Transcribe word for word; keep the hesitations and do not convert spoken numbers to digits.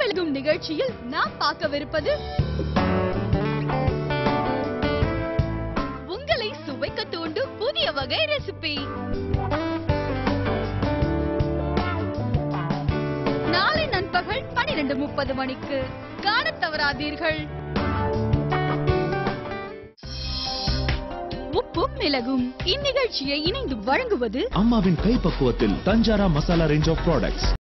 மிளகும் நிகழ்ச்சியில் நாம் பார்க்கவிருப்பது உங்களை சுவைக்க தூண்டும் புதிய வகை ரெசிபி. நாளை நண்பகல் பனிரெண்டு முப்பது மணிக்கு காணத் தவறாதீர்கள். உப்பும் மிளகும் இந்நிகழ்ச்சியை இணைந்து வழங்குவது அம்மாவின் கைப்பக்குவத்தில் Thanjara masala range of products.